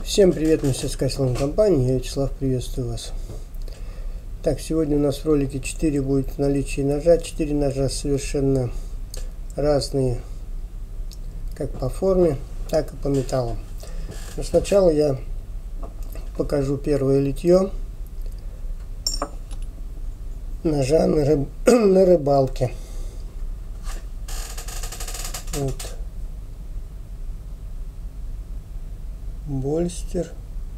Всем привет, мастерская салон компании, я Вячеслав, приветствую вас. Так, сегодня у нас в ролике 4 будет наличие ножа. 4 ножа совершенно разные, как по форме, так и по металлу. Но сначала я покажу первое литье ножа на рыбалке. Вот. Больстер.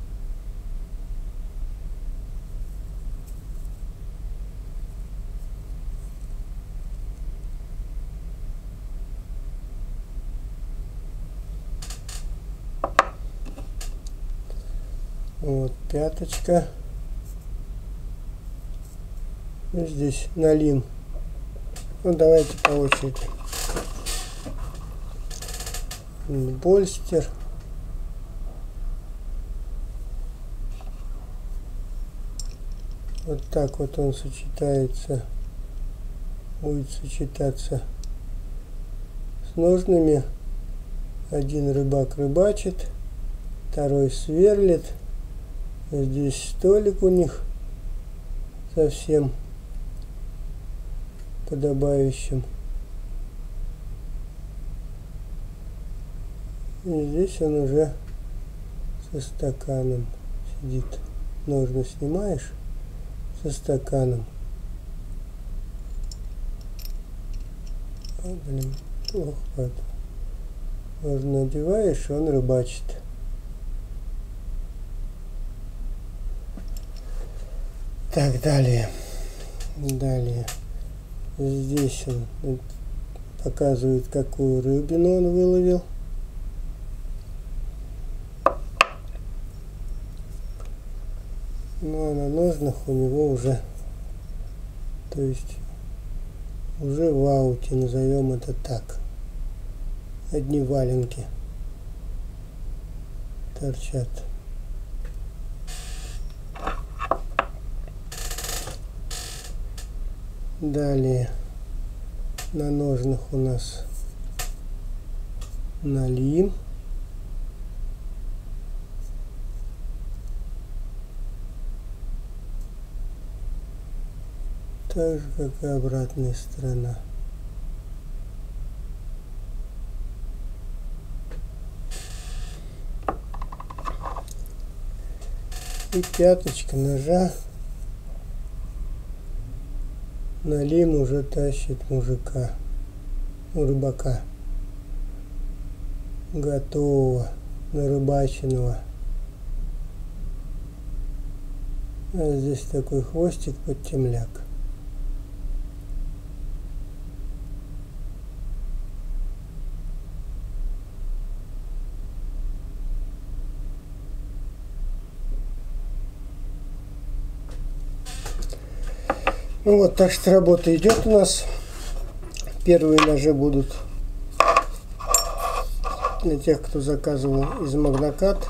Вот пяточка. И здесь налим. Ну, давайте по очереди. Больстер. Вот так вот он сочетается, будет сочетаться с ножными. Один рыбак рыбачит, второй сверлит. Здесь столик у них совсем подобающим. И здесь он уже со стаканом сидит. Ножны снимаешь со стаканом. О, блин, плохо это. Ножны надеваешь, и он рыбачит. Так, далее. Здесь он показывает, какую рыбину он выловил. Ну а на ножнах у него уже, то есть уже в ауте, назовем это так. Одни валенки торчат. Далее на ножнах у нас налим. Так же, как и обратная сторона. И пяточка ножа. Налим уже тащит мужика, рыбака, готового, нарыбаченного. А здесь такой хвостик под темляк. Ну вот, так что работа идет у нас. Первые ножи будут для тех, кто заказывал из Магнокат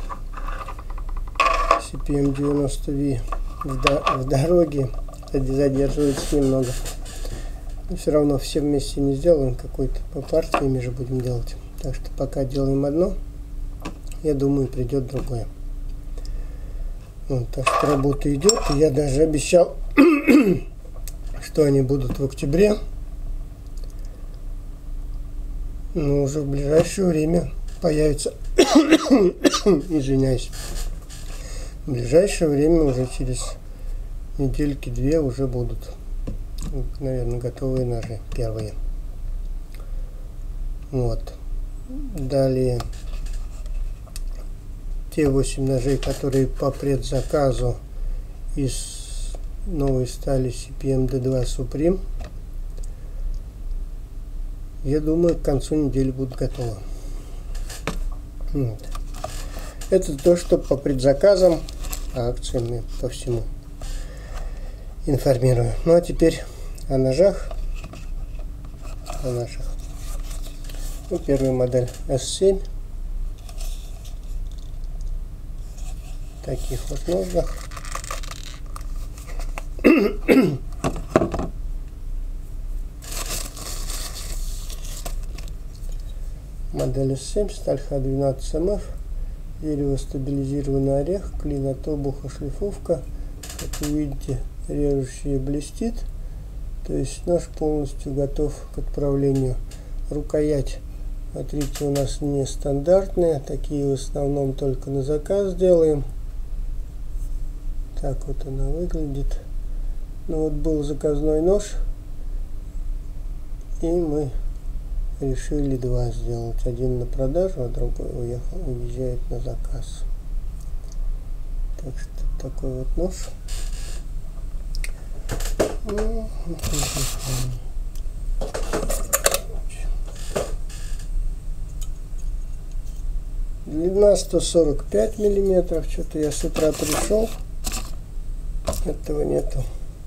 CPM 90V в дороге. Задерживается немного. Но все равно все вместе не сделаем, какой-то по партиями же будем делать. Так что пока делаем одно, я думаю, придет другое. Вот, так что работа идет. И я даже обещал, что они будут в октябре, но уже в ближайшее время появится, извиняюсь, в ближайшее время, уже через недельки-две уже будут, наверное, готовые ножи первые. Вот. Далее те 8 ножей, которые по предзаказу из новой стали CPM D2 Supreme, я думаю, к концу недели будут готовы. Вот. Это то, что по предзаказам, по акциям и по всему информирую. Ну а теперь о ножах, о наших. Ну, первая модель S7. В таких вот ножнах. Модель S7, сталь Х12МФ. Дерево стабилизированный орех, клин от обуха, шлифовка. Как вы видите, режущее блестит. То есть нож полностью готов к отправлению. Рукоять, смотрите, у нас нестандартная. Такие в основном только на заказ делаем. Так вот она выглядит. Ну вот был заказной нож. И мы решили два сделать. Один на продажу, а другой уезжает на заказ. Так что такой вот нож. Длина 145 миллиметров. Что-то я с утра пришел. Этого нету.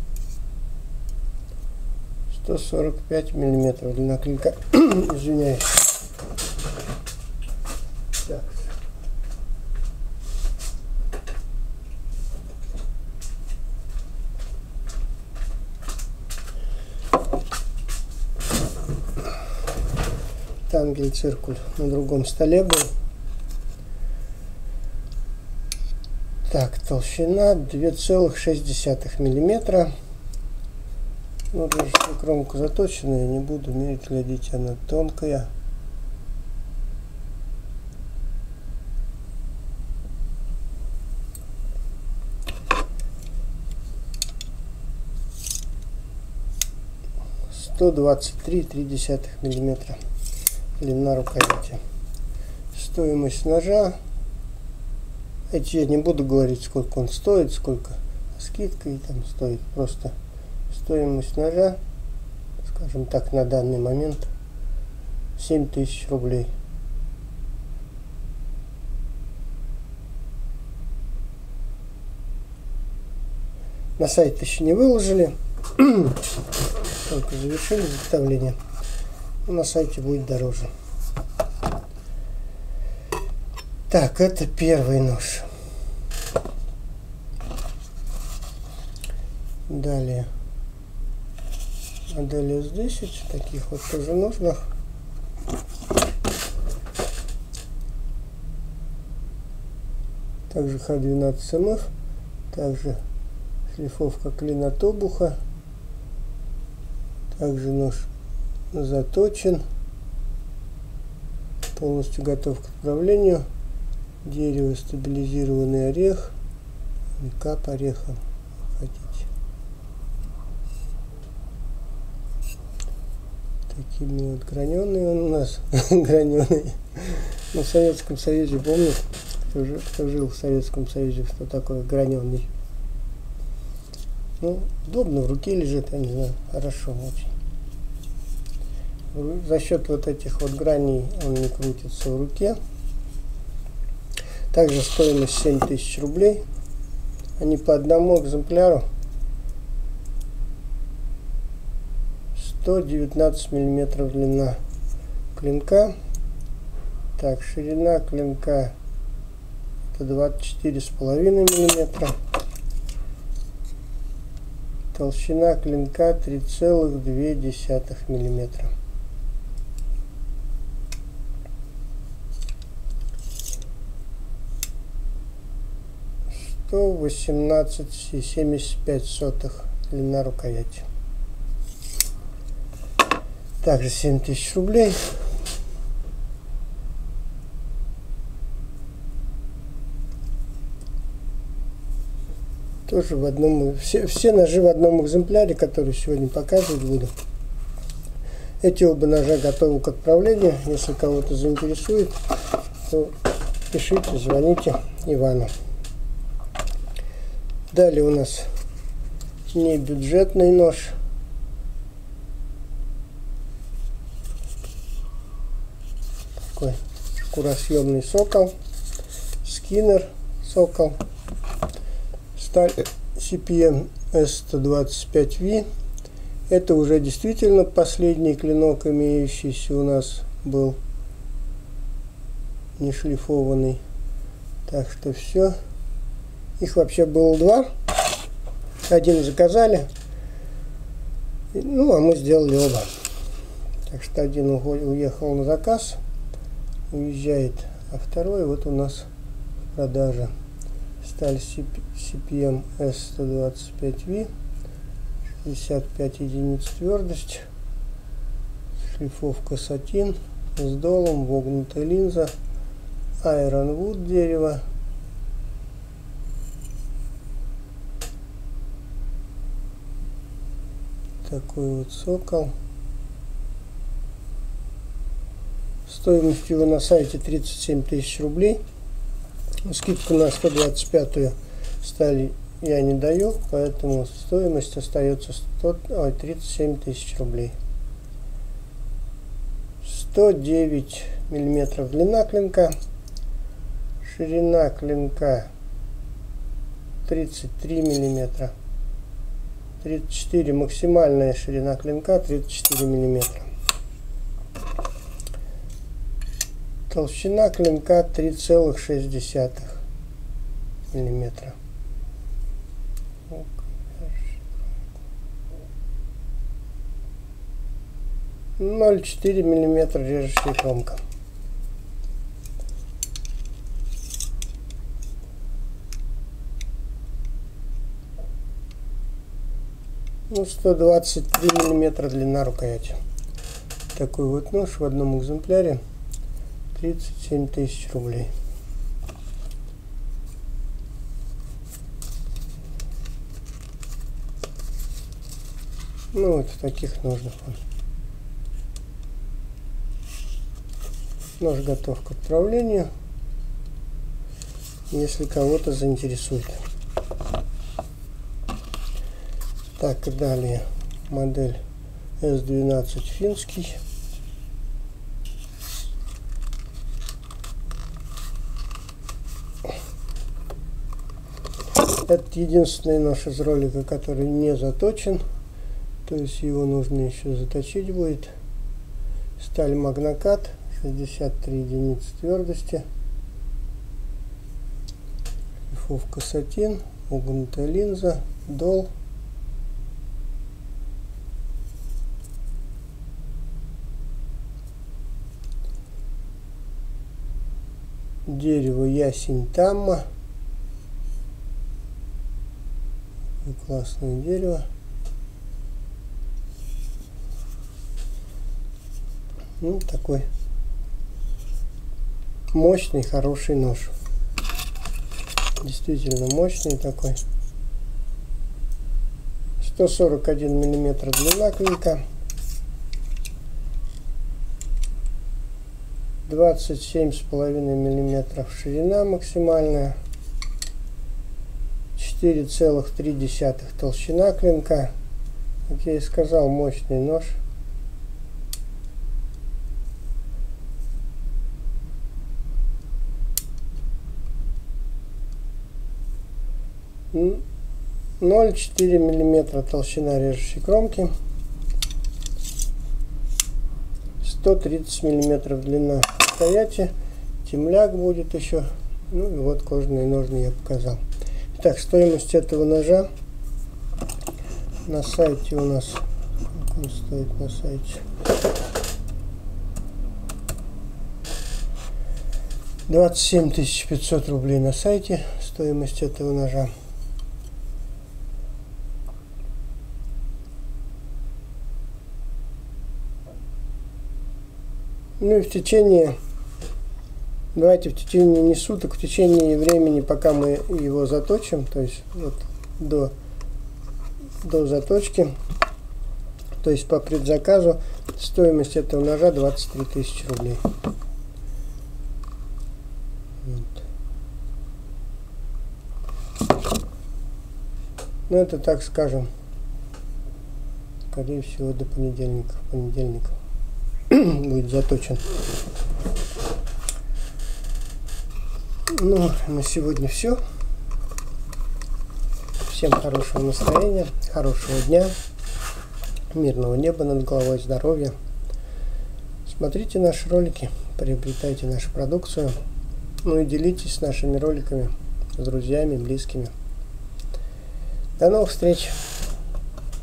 145 миллиметров длина клинка. Извиняюсь. Так. Тангель-циркуль на другом столе был. Так, толщина 2,6 миллиметра. Ну, режущая кромка заточенная, не буду мерить, глядите, она тонкая. (123,3 миллиметра) длина рукояти. Стоимость ножа. Эти я не буду говорить, сколько он стоит, сколько скидка и там стоит. Просто стоимость ножа, скажем так, на данный момент 7000 рублей. На сайт еще не выложили, только завершили изготовление. На сайте будет дороже. Так, это первый нож. Далее модель S10, таких вот тоже ножнах. Также Х12 МФ, также шлифовка клин от обуха, также нож заточен, полностью готов к отправлению. Дерево стабилизированный орех, кап ореха, хотите. Такими вот граненые он у нас, граненые. Но в Советском Союзе, помню, кто жил в Советском Союзе, что такое граненый. Ну, удобно, в руке лежит, я не знаю, хорошо очень. За счет вот этих вот граней он не крутится в руке. Также стоимость 7000 рублей. Они по одному экземпляру. 119 миллиметров длина клинка. Так, ширина клинка это 24,5 миллиметра. Толщина клинка 3,2 миллиметра. — 118,75 длина рукояти. Также 7000 рублей. Тоже в одном, все ножи в одном экземпляре, которые сегодня показывать буду. Эти оба ножа готовы к отправлению. Если кого-то заинтересует, то пишите, звоните Ивану. Далее у нас не бюджетный нож. Такой шкуросъемный сокол. Скиннер сокол. Сталь CPM S125V. Это уже действительно последний клинок, имеющийся у нас был не шлифованный. Так что все. Их вообще было два. Один заказали. Ну, а мы сделали оба. Так что один уехал на заказ. Уезжает. А второй вот у нас продажа. Сталь CPM S125V, 65 единиц твердость, шлифовка сатин с долом, вогнутая линза, Ironwood дерево, такой вот сокол. Стоимость его на сайте 37 тысяч рублей. Скидку на 125-ю сталь я не даю, поэтому стоимость остается 37 тысяч рублей. 109 миллиметров длина клинка, ширина клинка 33 миллиметра, 34 максимальная ширина клинка 34 миллиметра. Толщина клинка 3,6 миллиметра. 0,4 миллиметра режущая кромка. Ну, 123 миллиметра длина рукояти. Такой вот нож в одном экземпляре. 37 тысяч рублей. Ну вот в таких ножнах он. Нож готов к отправлению, если кого-то заинтересует. Так, и далее модель S12 финский. Это единственный нож из ролика, который не заточен, то есть его нужно еще заточить будет. Сталь Магнакат, 63 единицы твердости, шлифовка сатин, вогнутая линза, дол. Дерево ясень тамма. Классное дерево. Ну, такой мощный, хороший нож. Действительно мощный такой. 141 миллиметр длина клинка. 27,5 миллиметров ширина максимальная. 4,3 толщина клинка. Как я и сказал, мощный нож. Ну, 0,4 миллиметра толщина режущей кромки. 130 миллиметров длина рукояти. Темляк будет еще. Ну и вот кожаные ножны я показал. Так, стоимость этого ножа на сайте у нас, сколько он стоит на сайте? 27 500 рублей на сайте стоимость этого ножа. Ну и в течение, давайте в течение не суток, в течение времени, пока мы его заточим, то есть вот до заточки, то есть по предзаказу, стоимость этого ножа 23 тысячи рублей. Вот. Ну это, так скажем, скорее всего до понедельника. В понедельник будет заточен. Ну, на сегодня все. Всем хорошего настроения, хорошего дня, мирного неба над головой, здоровья. Смотрите наши ролики, приобретайте нашу продукцию. Ну и делитесь нашими роликами с друзьями, близкими. До новых встреч!